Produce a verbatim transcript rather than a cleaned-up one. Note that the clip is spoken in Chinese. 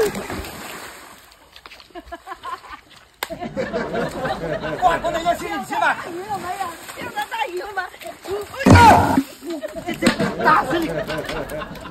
哇，我那个行行吧。 大鱼了没有？有那大鱼了吗？ 打死你！